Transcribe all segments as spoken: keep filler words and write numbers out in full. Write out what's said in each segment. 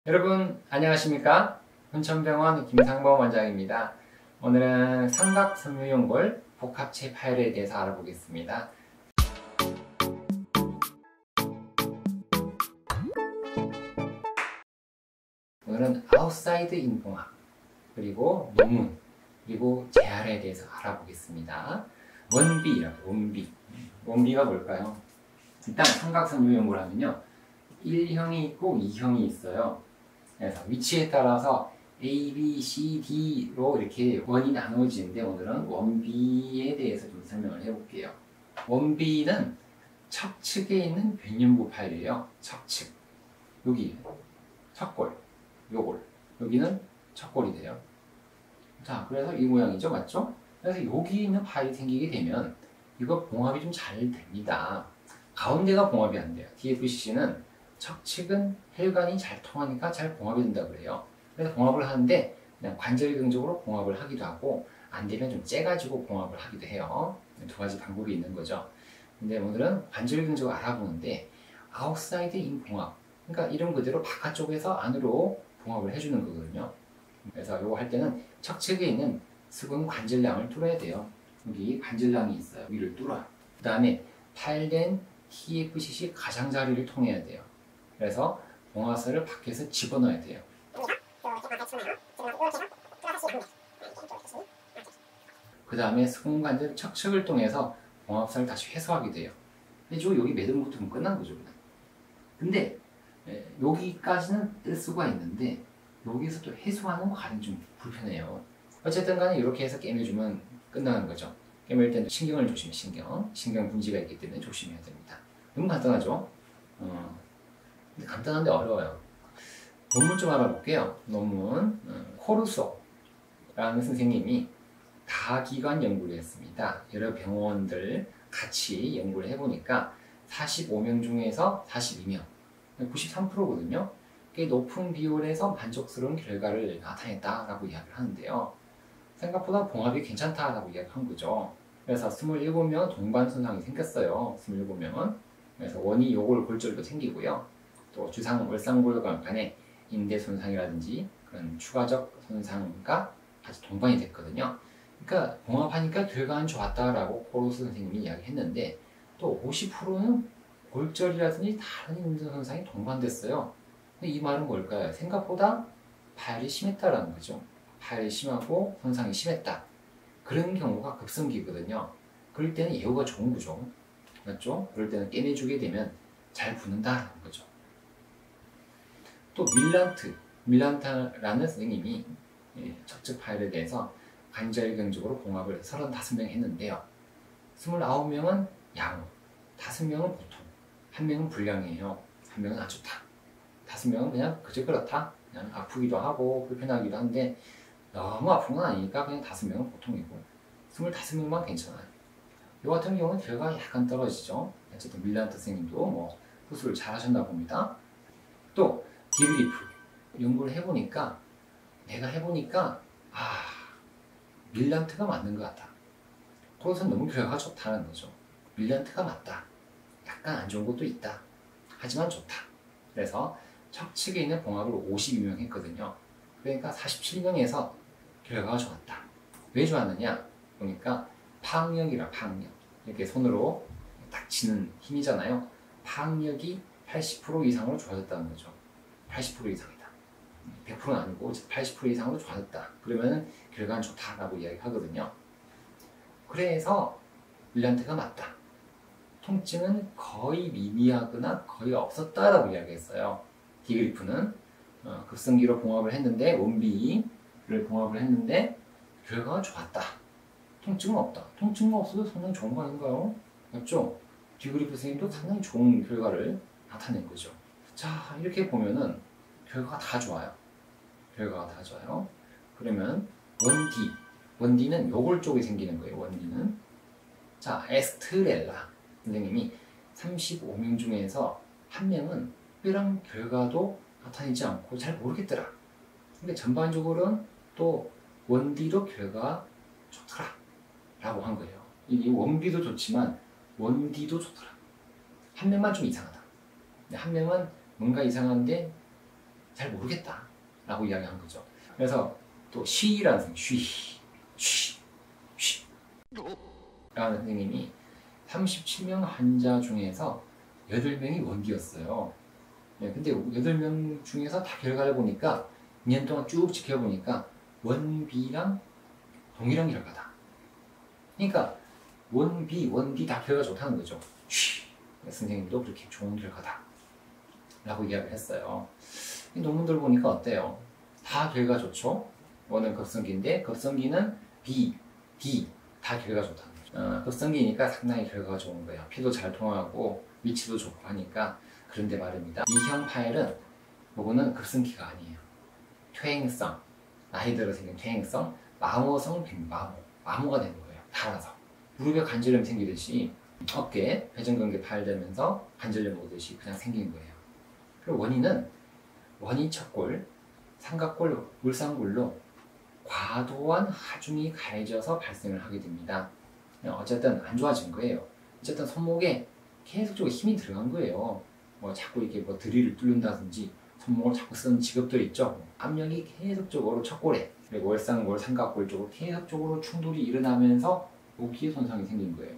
여러분 안녕하십니까? 훈천병원 김상범 원장입니다. 오늘은 삼각섬유연골 복합체 파열에 대해서 알아보겠습니다. 오늘은 아웃사이드 인봉학, 그리고 논문, 그리고 재활에 대해서 알아보겠습니다. 원비라고, 원비. 원비가 뭘까요? 일단 삼각섬유연골 하면요, 일형이 있고 이형이 있어요. 그래서 위치에 따라서 A, B, C, D로 이렇게 원이 나누어지는데, 오늘은 원비에 대해서 좀 설명을 해볼게요. 원비는 척측에 있는 변연부 파열이에요. 척측. 여기 척골, 요골. 여기는 척골이 돼요. 자, 그래서 이 모양이죠, 맞죠? 그래서 여기 있는 파열이 생기게 되면 이거 봉합이 좀 잘 됩니다. 가운데가 봉합이 안 돼요. 디에프씨씨는 척측은 혈관이 잘 통하니까 잘 봉합이 된다 그래요. 그래서 봉합을 하는데 그냥 관절경적으로 봉합을 하기도 하고, 안 되면 좀 째가지고 봉합을 하기도 해요. 두 가지 방법이 있는 거죠. 근데 오늘은 관절경적으로 알아보는데, 아웃사이드 인 봉합, 그러니까 이름 그대로 바깥쪽에서 안으로 봉합을 해주는 거거든요. 그래서 이거 할 때는 척측에 있는 수근 관절량을 뚫어야 돼요. 여기 관절량이 있어요. 위를 뚫어요. 그 다음에 파열된 티에프씨씨 가장자리를 통해야 돼요. 그래서 봉화살을 밖에서 집어넣어야 돼요. 그 다음에 수근관절 척측을 통해서 봉합살을 다시 회수하게 돼요. 근데 저 여기 매듭 붙으면 끝난 거죠, 그냥. 근데 에, 여기까지는 뜰 수가 있는데 여기서 또 해수하는 과정이 좀 불편해요. 어쨌든 간에 이렇게 해서 깨매주면 끝나는 거죠. 깨맬 때는 신경을 조심해, 신경. 신경 분지가 있기 때문에 조심해야 됩니다. 너무 간단하죠? 어. 근데 간단한데 어려워요. 논문 좀 알아볼게요. 논문. 음, 코르소라는 선생님이 다기관 연구를 했습니다. 여러 병원들 같이 연구를 해보니까 사십오 명 중에서 사십이 명, 구십삼 퍼센트거든요. 꽤 높은 비율에서 만족스러운 결과를 나타냈다라고 이야기를 하는데요. 생각보다 봉합이 괜찮다라고 이야기한 거죠. 그래서 이십칠 명은 동반 손상이 생겼어요. 이십칠 명은. 그래서 원이 요골 골절도 생기고요. 또 주상 월상골관 간의 인대 손상이라든지 그런 추가적 손상과 같이 동반이 됐거든요. 그러니까 봉합하니까 결과는 좋았다라고 코르소 선생님이 이야기했는데, 또 오십 퍼센트는 골절이라든지 다른 인대 손상이 동반됐어요. 근데 이 말은 뭘까요? 생각보다 파열이 심했다라는 거죠. 파열이 심하고 손상이 심했다. 그런 경우가 급성기거든요. 그럴 때는 예후가 좋은 거죠. 맞죠? 그럴 때는 깨매주게 되면 잘 붙는다라는 거죠. 또 밀란트, 밀란타라는 선생님이 척측 파열에 대해서 관절경적으로 봉합을 서른다섯 명 했는데요. 이십구 명은 양호, 다섯 명은 보통, 한 명은 불량이에요. 한 명은 아주 좋다. 다섯 명은 그냥 그저 그렇다. 그냥 아프기도 하고 불편하기도 한데 너무 아픈 건 아니니까 그냥 다섯 명은 보통이고, 이십오 명만 괜찮아요. 이 같은 경우는 결과가 약간 떨어지죠. 어쨌든 밀란트 선생님도 뭐 수술을 잘 하셨나 봅니다. 또 디그리프 연구를 해보니까, 내가 해보니까 아, 밀란트가 맞는 것 같다. 그것은 너무 결과가 좋다는 거죠. 밀란트가 맞다. 약간 안 좋은 것도 있다. 하지만 좋다. 그래서 척측에 있는 봉합을 오십이 명 했거든요. 그러니까 사십칠 명에서 결과가 좋았다. 왜 좋았느냐? 보니까 파악력이라, 파악력. 이렇게 손으로 딱 치는 힘이잖아요. 파악력이 팔십 퍼센트 이상으로 좋아졌다는 거죠. 팔십 퍼센트 이상이다. 백 퍼센트는 아니고 팔십 퍼센트 이상으로 좋아졌다. 그러면 결과는 좋다라고 이야기하거든요. 그래서 밀란트가 맞다. 통증은 거의 미미하거나 거의 없었다라고 이야기했어요. 디그리프는 어, 급성기로 봉합을 했는데, 원비를 봉합을 했는데 결과가 좋았다. 통증은 없다. 통증은 없어도 상당히 좋은 거 아닌가요? 맞죠? 디그리프 선생님도 상당히 좋은 결과를 나타낸 거죠. 자, 이렇게 보면은 결과가 다 좋아요. 결과가 다 좋아요. 그러면 원디, 원디는 요골 쪽에 생기는 거예요. 원디는. 자, 에스트렐라 선생님이 삼십오 명 중에서 한 명은 특별한 결과도 나타내지 않고 잘 모르겠더라. 근데 전반적으로는 또 원디도 결과가 좋더라 라고 한 거예요. 이 원비도 좋지만 원디도 좋더라. 한 명만 좀 이상하다. 한 명은 뭔가 이상한데 잘 모르겠다 라고 이야기한 거죠. 그래서 또 쉬라는 선생님, 쉬, 쉬, 쉬 라는 선생님이 삼십칠 명 환자 중에서 여덟 명이 원기였어요. 네, 근데 여덟 명 중에서 다 결과를 보니까 이 년 동안 쭉 지켜보니까 원비랑 동일한 결과다. 그러니까 원비, 원디 다 결과 좋다는 거죠. 쉬. 선생님도 그렇게 좋은 결과다 라고 이야기를 했어요. 이 논문들 보니까 어때요? 다 결과 좋죠? 원은 급성기인데 급성기는 B, D 다 결과 좋다는 거죠. 어, 급성기니까 상당히 결과가 좋은 거예요. 피도 잘 통하고 위치도 좋고 하니까. 그런데 말입니다. 이형 파열은 요거는 급성기가 아니에요. 퇴행성, 나이 들어 생긴 퇴행성, 마모성 빈마모, 마모가 되는 거예요. 달아서. 무릎에 관절염 생기듯이 어깨, 회전근개 파열되면서 관절염 오듯이 그냥 생긴 거예요. 그리고 원인은 원이 척골, 삼각골, 울상골로 과도한 하중이 가해져서 발생을 하게 됩니다. 어쨌든 안 좋아진 거예요. 어쨌든 손목에 계속적으로 힘이 들어간 거예요. 뭐 자꾸 이렇게 뭐 드릴을 뚫는다든지 손목을 자꾸 쓰는 직업들 있죠. 압력이 계속적으로 척골에 그리고 월상골, 삼각골 쪽으로 계속적으로 충돌이 일어나면서 여기에 손상이 생긴 거예요.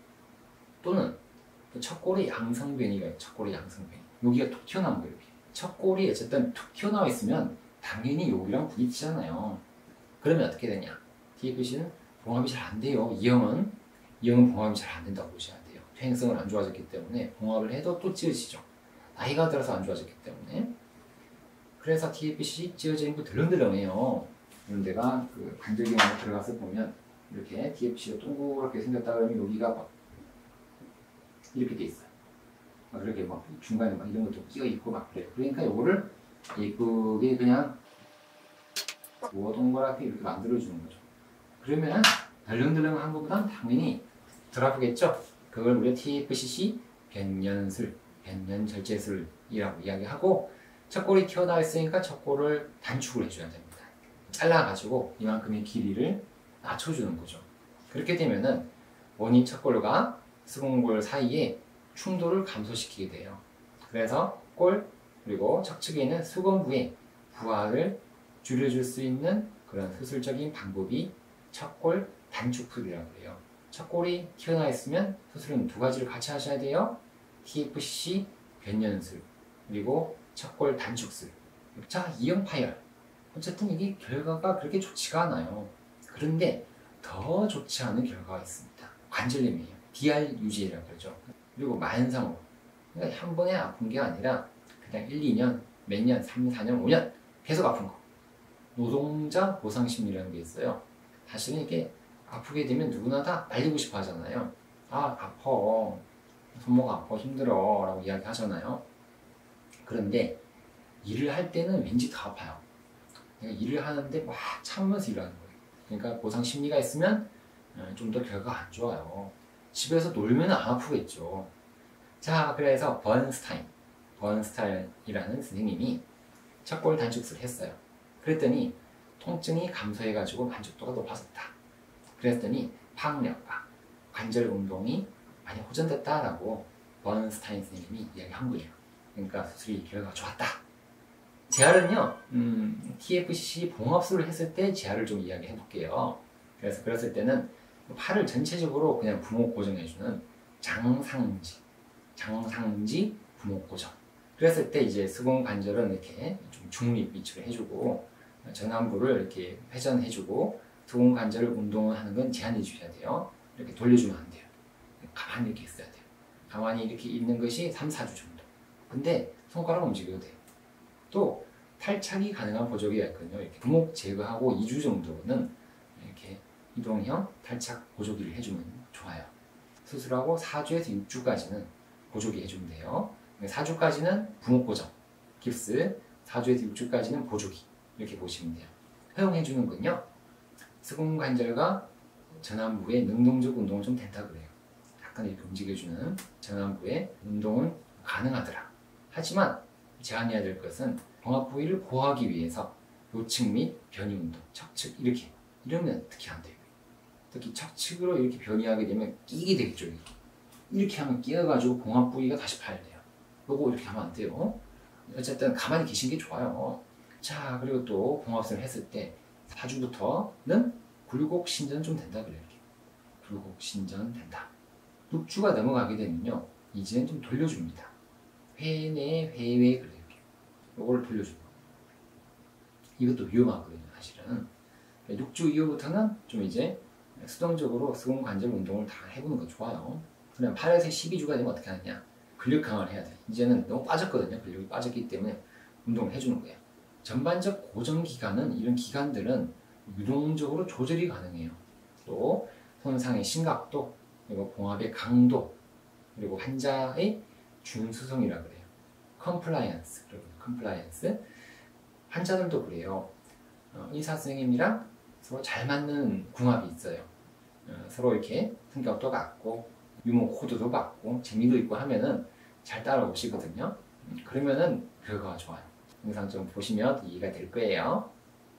또는 척골에 양성변이가 있어요. 척골에 양성변. 여기가 툭 튀어나온 거예요. 여기. 척골이 어쨌든 툭 튀어나와 있으면 당연히 여기랑 부딪히잖아요. 그러면 어떻게 되냐? 티에프씨는 봉합이 잘 안 돼요. 이형은 이형은 봉합이 잘 안 된다고 보셔야 돼요. 퇴행성은 안 좋아졌기 때문에 봉합을 해도 또 찌으시죠. 나이가 들어서 안 좋아졌기 때문에. 그래서 티에프씨 찌어지는 거 들렁들렁해요. 이런 데가 그 관절경으로 들어가서 보면 이렇게 티에프씨가 동그랗게 생겼다 그러면 여기가 막 이렇게 돼 있어요. 막 그렇게 막 중간에 막 이런 것도 끼어 있고 막 그래요. 그러니까 요거를 예쁘게 그냥 동그랗게 이렇게 만들어주는 거죠. 그러면 덜렁덜렁한 것보단 당연히 덜 아프겠죠? 그걸 우리가 티에프씨씨 변연술, 변연절제술이라고 이야기하고 척골이 튀어나와 있으니까 척골을 단축을 해줘야 됩니다. 잘라가지고 이만큼의 길이를 낮춰주는 거죠. 그렇게 되면은 원이 척골과 수공골 사이에 충돌을 감소시키게 돼요. 그래서 골 그리고 척측에 있는 수건부의 부하를 줄여줄 수 있는 그런 수술적인 방법이 척골 단축술이라고 해요. 척골이 튀어나와 있으면 수술은 두 가지를 같이 하셔야 돼요. 티에프씨 변연술 그리고 척골 단축술. 자, 이형 파열. 어쨌든 이게 결과가 그렇게 좋지가 않아요. 그런데 더 좋지 않은 결과가 있습니다. 관절염이에요. 디알 유지라고 그러죠. 그리고 만성으로. 그러니까 한 번에 아픈 게 아니라 그냥 일, 이 년, 몇 년, 삼, 사 년, 오 년 계속 아픈 거. 노동자 보상심리라는 게 있어요. 사실은 이게 아프게 되면 누구나 다 날리고 싶어 하잖아요. 아, 아파. 손목 아파, 힘들어 라고 이야기 하잖아요. 그런데 일을 할 때는 왠지 더 아파요. 그러니까 일을 하는데 막 참으면서 일하는 거예요. 그러니까 보상 심리가 있으면 좀 더 결과가 안 좋아요. 집에서 놀면 안 아프겠죠. 자, 그래서 번스타인, 번스타인이라는 선생님이 척골 단축술을 했어요. 그랬더니 통증이 감소해가지고 만족도가 높아졌다. 그랬더니 파악력과 관절 운동이 많이 호전됐다라고 번스타인 선생님이 이야기한 거예요. 그러니까 수술이 결과가 좋았다. 재활은요, 음, 티에프씨 봉합술을 했을 때 재활을 좀 이야기해 볼게요. 그래서 그랬을 때는 팔을 전체적으로 그냥 부목 고정해주는 장상지, 장상지 부목 고정. 그랬을 때 이제 수공 관절은 이렇게 좀 중립 위치를 해주고 전완부를 이렇게 회전해주고 수공 관절을 운동을 하는 건 제한해 주셔야 돼요. 이렇게 돌려주면 안 돼요. 가만히 이렇게 있어야 돼요. 가만히 이렇게 있는 것이 삼, 사 주 정도. 근데 손가락 움직여도 돼요. 또 탈착이 가능한 보조기가 있거든요. 이렇게 부목 제거하고 이 주 정도는 이렇게 이동형 탈착 보조기를 해주면 좋아요. 수술하고 사 주에서 육 주까지는 보조기 해주면 돼요. 사 주까지는 부목 고정, 깁스, 사 주에서 육 주까지는 보조기 이렇게 보시면 돼요. 허용해주는 건요. 수근관절과 전완부의 능동적 운동은 좀 된다 그래요. 약간 이렇게 움직여주는 전완부의 운동은 가능하더라. 하지만 제한해야 될 것은 봉합 부위를 보호하기 위해서 요측 및 변이 운동, 척측 이렇게 이러면 특히 안 돼요. 특히 척측으로 이렇게 변이하게 되면 끼게 되겠죠. 이렇게 하면 끼어가지고 봉합 부위가 다시 파열돼요. 요거 이렇게 하면 안 돼요. 어쨌든 가만히 계신 게 좋아요. 자, 그리고 또 봉합선을 했을 때 사주부터는 굴곡신전 좀 된다 그래요. 이렇게. 굴곡신전 된다. 육 주가 넘어가게 되면요, 이제는 좀 돌려줍니다. 회내 회외 그래요. 이렇게. 요거를 돌려주고. 이것도 위험하거든요, 사실은. 육 주 이후부터는 좀 이제 수동적으로 수근관절 운동을 다 해보는 거 좋아요. 그냥 팔에서 십이 주가 되면 어떻게 하느냐? 근력 강화를 해야 돼. 이제는 너무 빠졌거든요. 근력이 빠졌기 때문에 운동을 해주는 거예요. 전반적 고정 기간은, 이런 기간들은 유동적으로 조절이 가능해요. 또 손상의 심각도, 그리고 봉합의 강도, 그리고 환자의 준수성이라 그래요. 컴플라이언스, 여러분, 컴플라이언스. 환자들도 그래요. 어, 의사 선생님이랑 서로 잘 맞는 궁합이 있어요. 어, 서로 이렇게 성격도 같고 유머 코드도 같고 재미도 있고 하면은 잘 따라오시거든요. 음, 그러면은 결과가 좋아요. 영상 좀 보시면 이해가 될 거예요.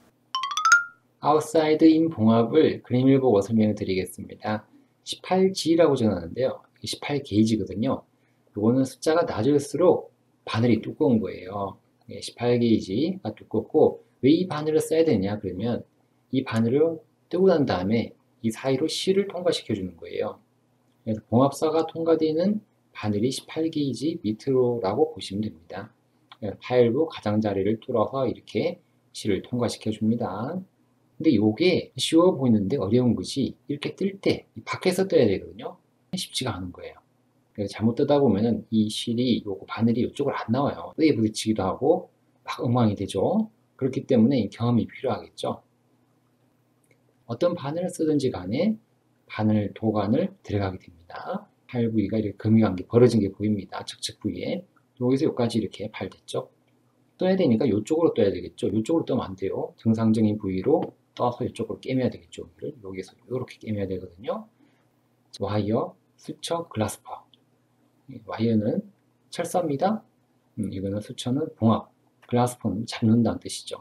아웃사이드 인 봉합을 그림을 보고 설명을 드리겠습니다. 십팔 지라고 적어놨는데요. 십팔 게이지거든요. 이거는 숫자가 낮을수록 바늘이 두꺼운 거예요. 십팔 게이지가 두껍고, 왜 이 바늘을 써야 되냐 그러면 이 바늘을 뜨고 난 다음에 이 사이로 실을 통과시켜 주는 거예요. 그래서 봉합사가 통과되는 바늘이 십팔 게이지 밑으로라고 보시면 됩니다. 파일부 가장자리를 뚫어서 이렇게 실을 통과시켜 줍니다. 근데 이게 쉬워 보이는데 어려운 것이, 이렇게 뜰 때 밖에서 떠야 되거든요. 쉽지가 않은 거예요. 그래서 잘못 뜨다 보면은 이 실이, 요거 바늘이 이쪽으로 안 나와요. 뼈에 부딪히기도 하고 막 엉망이 되죠. 그렇기 때문에 경험이 필요하겠죠. 어떤 바늘을 쓰든지 간에 바늘 도관을 들어가게 됩니다. 팔 부위가 이렇게 금이관계 벌어진 게 보입니다. 척척 부위에. 여기서 여기까지 이렇게 팔 됐죠. 떠야 되니까 이쪽으로 떠야 되겠죠. 이쪽으로 떠면 안 돼요. 정상적인 부위로 떠서 이쪽으로 깨매야 되겠죠. 여기를. 여기서 이렇게 깨매야 되거든요. 와이어, 수처, 글라스퍼. 와이어는 철사입니다. 음, 이거는 수처는 봉합, 글라스퍼는 잡는다는 뜻이죠.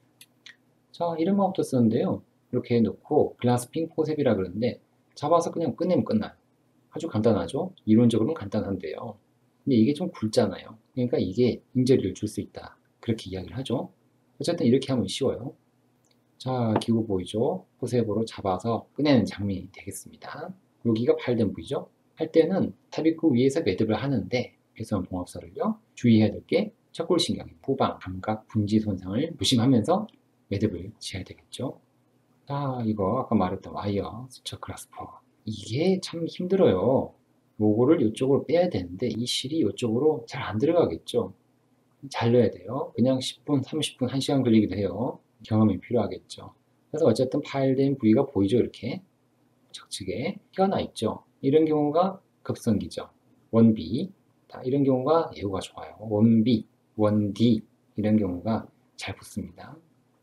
자, 이런 방법도 쓰는데요. 이렇게 놓고 글라스핑 포셉이라 그러는데, 잡아서 그냥 끝내면 끝나요. 아주 간단하죠. 이론적으로는 간단한데요. 근데 이게 좀 굵잖아요. 그러니까 이게 인절미를 줄 수 있다, 그렇게 이야기를 하죠. 어쨌든 이렇게 하면 쉬워요. 자, 기구 보이죠? 포셉으로 잡아서 꺼내는 장면이 되겠습니다. 여기가 팔된 부위죠. 할 때는 삽입구 위에서 매듭을 하는데, 배선 봉합사를요, 주의해야 될 게 척골신경, 후방, 감각, 분지 손상을 조심하면서 매듭을 지어야 되겠죠. 자, 이거 아까 말했던 와이어, 수처, 클라스퍼. 이게 참 힘들어요. 요거를 이쪽으로 빼야 되는데 이 실이 이쪽으로 잘 안 들어가겠죠. 잘 넣어야 돼요. 그냥 십 분, 삼십 분, 한 시간 걸리기도 해요. 경험이 필요하겠죠. 그래서 어쨌든 파일된 부위가 보이죠. 이렇게 적측에 튀어나 있죠. 이런 경우가 급성기죠. 원비. 이런 경우가 예후가 좋아요. 원비, 원디 이런 경우가 잘 붙습니다.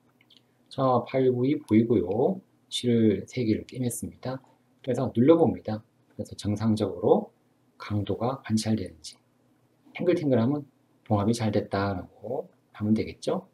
자, 파일 부위 보이고요. 실을 세 개를 꿰맸습니다. 그래서 눌러봅니다. 그래서 정상적으로 강도가 관찰되는지. 탱글탱글하면 봉합이 잘 됐다라고 하면 되겠죠.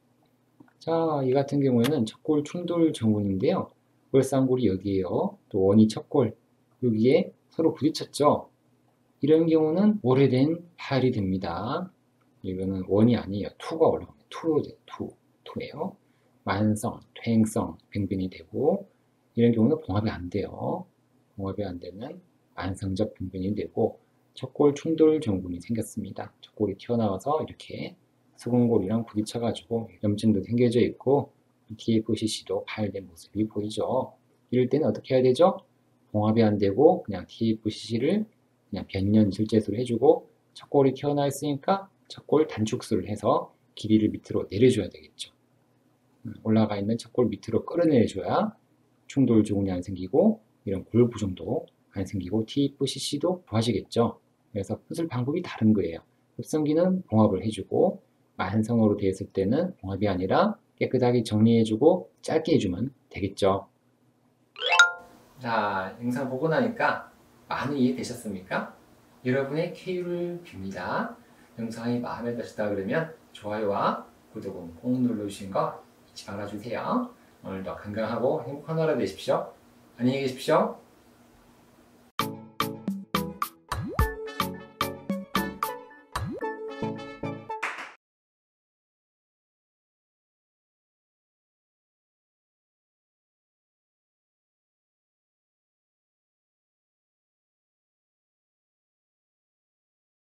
자, 이 같은 경우에는 척골 충돌 정군인데요. 월쌍골이 여기에요. 또 원이 척골 여기에 서로 부딪혔죠. 이런 경우는 오래된 파열이 됩니다. 이거는 원이 아니에요. 투가 올라옵니다. 투로 돼요. 투, 투예요. 만성, 퇴행성 병변이 되고, 이런 경우는 봉합이 안 돼요. 봉합이 안 되면 만성적 병변이 되고 척골 충돌 정군이 생겼습니다. 척골이 튀어나와서 이렇게 수근골이랑 부딪혀가지고 염증도 생겨져 있고 티에프씨씨도 파열된 모습이 보이죠. 이럴 때는 어떻게 해야 되죠? 봉합이 안 되고 그냥 티에프씨씨를 그냥 변년 실제수를 해주고, 척골이 튀어나와 있으니까 척골 단축수를 해서 길이를 밑으로 내려줘야 되겠죠. 올라가 있는 척골 밑으로 끌어내줘야 충돌 증후군이 안 생기고 이런 골부종도 안 생기고 티에프씨씨도 좋아지겠죠. 그래서 수술 방법이 다른 거예요. 급성기는 봉합을 해주고, 만성으로 되어 있을 때는 봉합이 아니라 깨끗하게 정리해주고 짧게 해주면 되겠죠. 자, 영상 보고 나니까 많이 이해되셨습니까? 여러분의 쾌유를 빕니다. 영상이 마음에 드셨다 그러면 좋아요와 구독은 꼭 눌러주신 거 잊지 말아주세요. 오늘도 건강하고 행복한 하루 되십시오. 안녕히 계십시오.